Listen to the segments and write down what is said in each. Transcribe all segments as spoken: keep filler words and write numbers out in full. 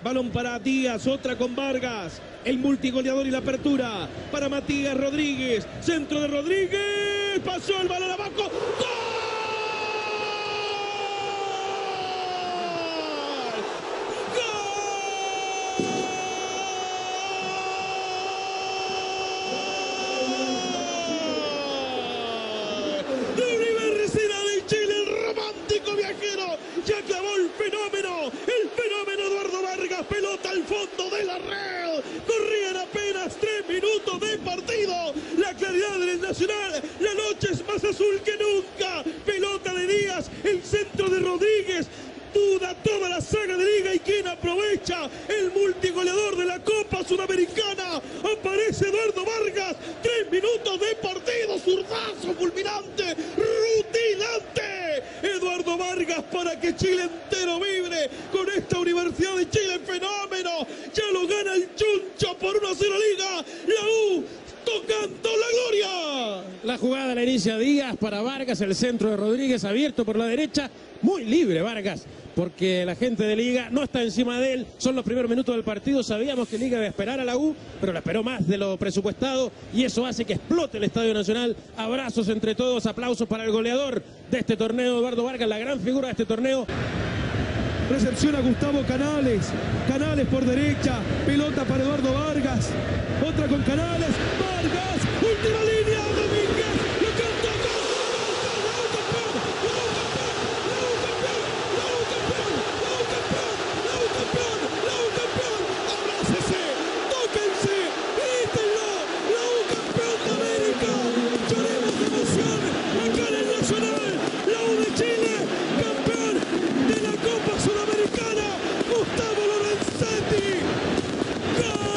Balón para Díaz, otra con Vargas. El multigoleador y la apertura para Matías Rodríguez. Centro de Rodríguez. Pasó el balón abajo. ¡Gol! Ya clavó el fenómeno, el fenómeno Eduardo Vargas, pelota al fondo de la red, corrían apenas tres minutos de partido, la claridad del Nacional, la noche es más azul que nunca, pelota de Díaz, el centro de Rodríguez, duda toda la saga de Liga y quien aprovecha el multigoleador de la Copa Sudamericana, aparece Eduardo Vargas, tres minutos de partido, zurdazo fulminante, rutilante, Eduardo Vargas para que Chile entero vibre con esta Universidad de Chile, fenómeno, ya lo gana el Chuncho por uno a cero Liga, la U tocando la gloria. La jugada la inicia Díaz para Vargas, el centro de Rodríguez abierto por la derecha, muy libre Vargas, porque la gente de Liga no está encima de él, son los primeros minutos del partido, sabíamos que Liga iba a esperar a la U, pero la esperó más de lo presupuestado y eso hace que explote el Estadio Nacional, abrazos entre todos, aplausos para el goleador de este torneo, Eduardo Vargas, la gran figura de este torneo. Recepciona Gustavo Canales, Canales por derecha, pelota para Eduardo Vargas, otra con Canales, Vargas, última línea, Domínguez, lo canta, gol, gol, gol, campeón, campeón, campeón, campeón, campeón, abrácese, tóquense, grítenlo, la U campeón de América, lloremos de emoción, acá en el Nacional, la U de Chile, campeón de la Copa Sudamericana, Gustavo Lorenzetti, ¡gol!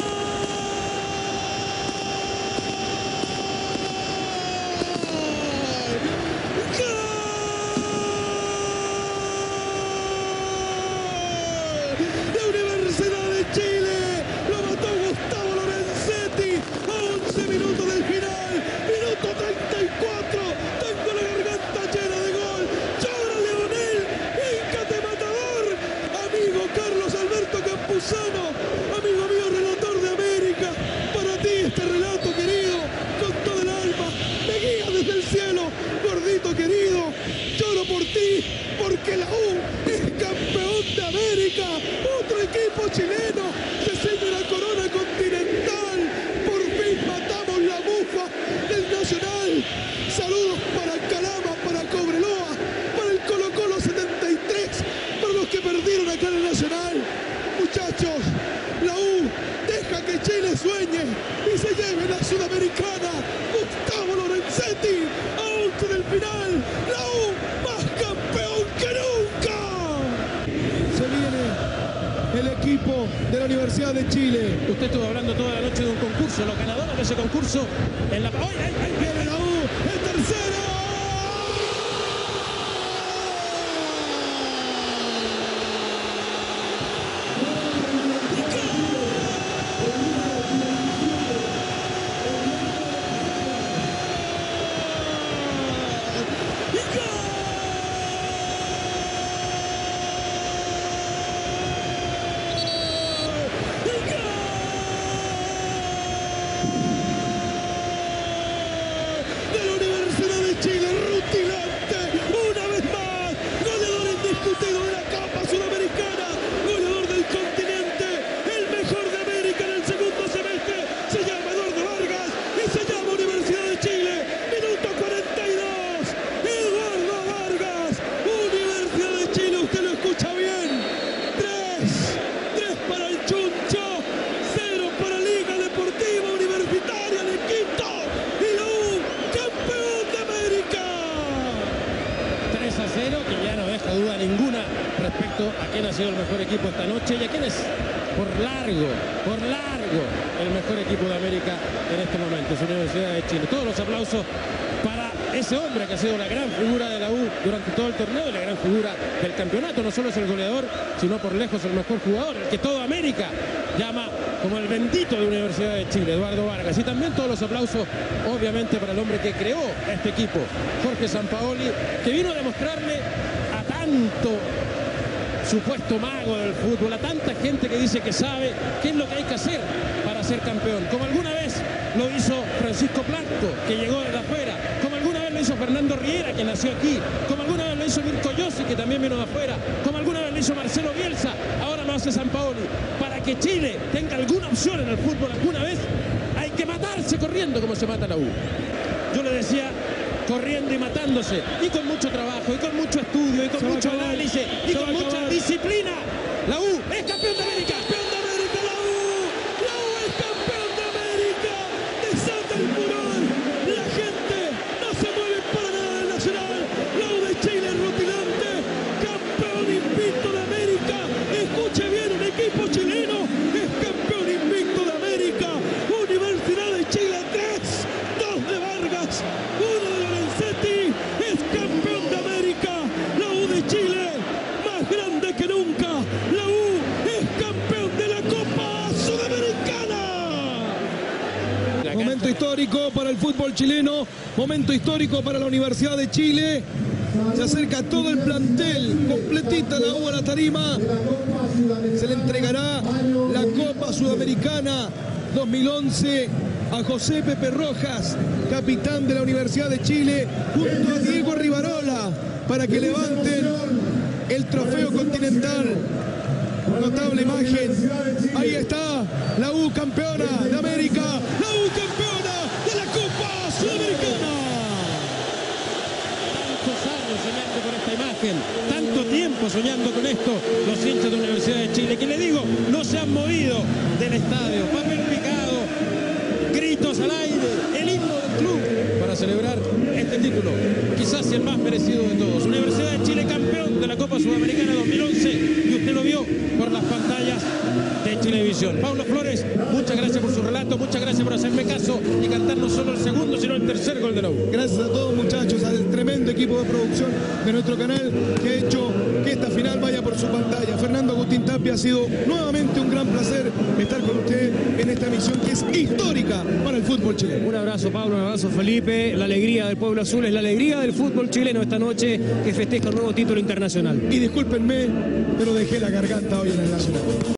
Amigo mío, relator de América, para ti este relato querido, con todo el alma, me guía desde el cielo, gordito querido, lloro por ti, porque la U es campeón de América, otro equipo chileno se ciñe la corona continental, por fin matamos la mufa del Nacional, saludos para Calama, para Cobreloa, para el Colo Colo setenta y tres, para los que perdieron acá en el Nacional. Muchachos, la U deja que Chile sueñe y se lleve la Sudamericana. Gustavo Lorenzetti, a once del final, la U más campeón que nunca. Se viene el equipo de la Universidad de Chile. Usted estuvo hablando toda la noche de un concurso, los ganadores de ese concurso en la... ¡Ay, ay, ay! Viene la U, el tercero. duda ninguna respecto a quién ha sido el mejor equipo esta noche y a quién es por largo, por largo el mejor equipo de América en este momento, es Universidad de Chile. Todos los aplausos para ese hombre que ha sido la gran figura de la U durante todo el torneo y la gran figura del campeonato. No solo es el goleador, sino por lejos el mejor jugador, el que toda América llama como el bendito de Universidad de Chile, Eduardo Vargas. Y también todos los aplausos, obviamente, para el hombre que creó este equipo, Jorge Sampaoli, que vino a demostrarle a tanto, supuesto mago del fútbol, a tanta gente que dice que sabe qué es lo que hay que hacer para ser campeón, como alguna vez lo hizo Francisco Blanco, que llegó desde afuera, como alguna vez lo hizo Fernando Riera, que nació aquí, como alguna vez lo hizo Mirko Yossi, que también vino de afuera, como alguna vez lo hizo Marcelo Bielsa, ahora lo hace Sampaoli. Para que Chile tenga alguna opción en el fútbol alguna vez, hay que matarse corriendo como se mata la U. Yo le decía, corriendo y matándose, y con mucho trabajo, y con mucho estudio, y con mucho análisis, y con mucha disciplina. La U es campeón de América. ¡Campeón de América, la U! ¡La U es campeón de América! ¡Desata el furor! La gente no se mueve para nada del Nacional. La U de Chile es rutilante. ¡Campeón invicto de América! Escuche bien, un equipo chileno es campeón invicto de América. Universidad de Chile tres, dos de Vargas, uno de Lorenzetti. Es campeón de América. La U de Chile, más grande que nunca. La U es campeón de la Copa Sudamericana. Momento histórico para el fútbol chileno, momento histórico para la Universidad de Chile. Se acerca todo el plantel, completita la U a la tarima. Se le entregará la Copa Sudamericana dos mil once a José Pepe Rojas, capitán de la Universidad de Chile, junto a Diego Rivarola, para que levanten el trofeo continental. Notable imagen. Ahí está la U campeona de América, la U campeona de la Copa Sudamericana. Tantos años soñando con esta imagen, tanto tiempo soñando con esto, los hinchas de la Universidad de Chile, que le digo, no se han movido del estadio, papel picado, gritos al aire, el himno del club para celebrar este título, quizás el más merecido de todos. Universidad de Chile campeón de la Copa Sudamericana dos mil once, y usted lo vio por las pantallas de Chilevisión. Paulo Flores, muchas gracias por su relato, muchas gracias por hacerme caso y cantar no solo el segundo, sino el tercer gol de la U. Gracias a todos, muchachos, al tremendo equipo de producción de nuestro canal que ha hecho que esta final vaya por su pantalla. Fernando Agustín Tapia, ha sido nuevamente un gran placer estar con usted en esta emisión que es histórica para el fútbol chileno. Un abrazo, Pablo, un abrazo, Felipe. La alegría del pueblo azul es la alegría del fútbol chileno esta noche que festeja un nuevo título internacional. Y discúlpenme, pero dejé la garganta hoy en el Nacional.